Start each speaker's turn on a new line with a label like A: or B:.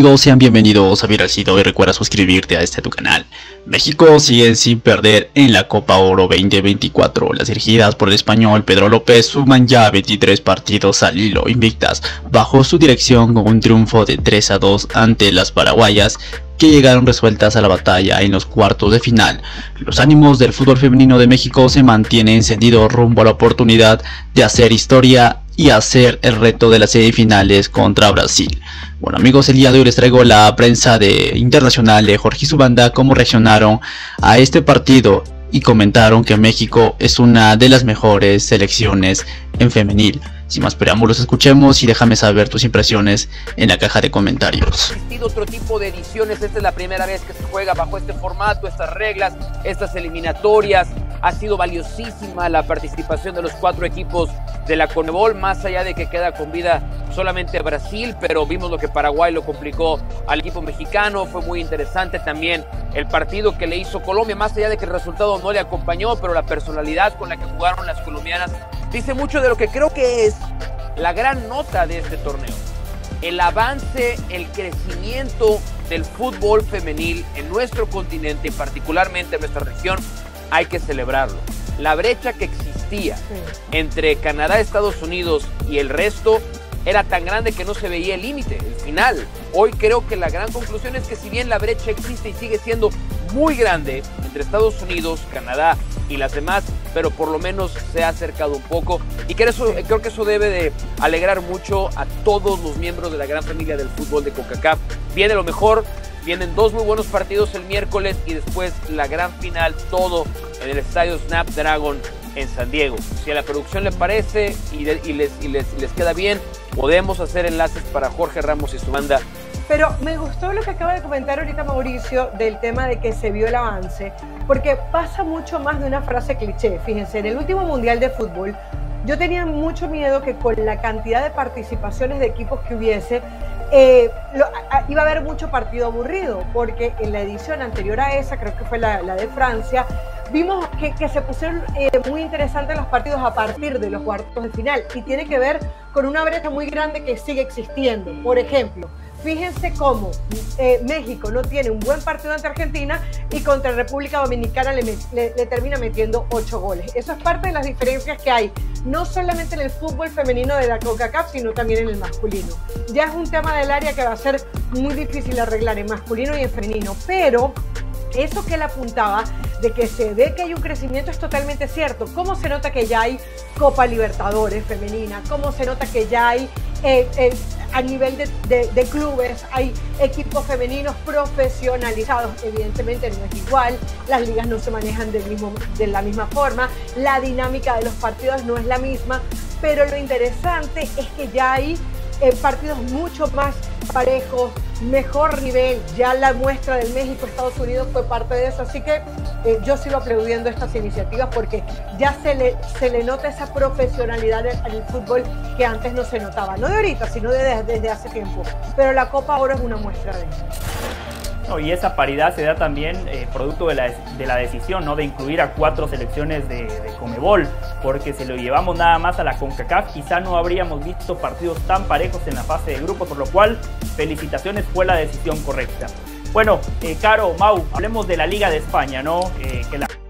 A: amigos? Sean bienvenidos a Viralcito y recuerda suscribirte a tu canal. México sigue sin perder en la Copa Oro 2024. Las dirigidas por el español Pedro López suman ya 23 partidos al hilo invictas bajo su dirección, con un triunfo de 3-2 ante las paraguayas, que llegaron resueltas a la batalla en los cuartos de final. Los ánimos del fútbol femenino de México se mantienen encendidos rumbo a la oportunidad de hacer historia y hacer el reto de las semifinales contra Brasil. Bueno amigos, el día de hoy les traigo la prensa internacional de Jorge y su banda, cómo reaccionaron a este partido y comentaron que México es una de las mejores selecciones en femenil. Sin más preámbulos, escuchemos y déjame saber tus impresiones en la caja de comentarios.
B: Ha existido otro tipo de ediciones, esta es la primera vez que se juega bajo este formato, estas reglas, estas eliminatorias. Ha sido valiosísima la participación de los 4 equipos de la Conmebol, más allá de que queda con vida solamente Brasil, pero vimos lo que Paraguay lo complicó al equipo mexicano. Fue muy interesante también el partido que le hizo Colombia, más allá de que el resultado no le acompañó, pero la personalidad con la que jugaron las colombianas dice mucho de lo que creo que es la gran nota de este torneo. El avance, el crecimiento del fútbol femenil en nuestro continente y particularmente en nuestra región, hay que celebrarlo. La brecha que existía entre Canadá, Estados Unidos y el resto era tan grande que no se veía el límite, el final. Hoy creo que la gran conclusión es que si bien la brecha existe y sigue siendo muy grande entre Estados Unidos, Canadá y las demás, pero por lo menos se ha acercado un poco, y creo que eso debe de alegrar mucho a todos los miembros de la gran familia del fútbol de CONCACAF. Viene lo mejor, vienen 2 muy buenos partidos el miércoles y después la gran final, todo en el estadio Snapdragon en San Diego. Si a la producción le parece y les queda bien, podemos hacer enlaces para Jorge Ramos y su banda.
C: Pero me gustó lo que acaba de comentar ahorita Mauricio del tema de que se vio el avance, porque pasa mucho más de una frase cliché. Fíjense, en el último Mundial de Fútbol yo tenía mucho miedo que con la cantidad de participaciones de equipos que hubiese, iba a haber mucho partido aburrido, porque en la edición anterior a esa, creo que fue la de Francia, vimos que se pusieron muy interesantes los partidos a partir de los cuartos de final, y tiene que ver con una brecha muy grande que sigue existiendo. Por ejemplo, fíjense cómo México no tiene un buen partido ante Argentina y contra República Dominicana le termina metiendo 8 goles. Eso es parte de las diferencias que hay, no solamente en el fútbol femenino de la CONCACAF, sino también en el masculino. Ya es un tema del área que va a ser muy difícil arreglar en masculino y en femenino, pero eso que él apuntaba de que se ve que hay un crecimiento es totalmente cierto. ¿Cómo se nota que ya hay Copa Libertadores femenina? ¿Cómo se nota que ya hay a nivel de clubes hay equipos femeninos profesionalizados? Evidentemente no es igual, las ligas no se manejan de la misma forma, la dinámica de los partidos no es la misma, pero lo interesante es que ya hay partidos mucho más parejos, mejor nivel. Ya la muestra del México-Estados Unidos fue parte de eso, así que yo sigo aplaudiendo estas iniciativas porque ya se le nota esa profesionalidad en el fútbol que antes no se notaba, no de ahorita, sino desde hace tiempo, pero la Copa Oro es una muestra de eso.
D: No, y esa paridad se da también producto de la decisión, ¿no?, de incluir a 4 selecciones de Conmebol, porque si lo llevamos nada más a la CONCACAF quizá no habríamos visto partidos tan parejos en la fase de grupos, por lo cual felicitaciones, fue la decisión correcta. Bueno, Caro, Mau, hablemos de la Liga de España, ¿no? Que la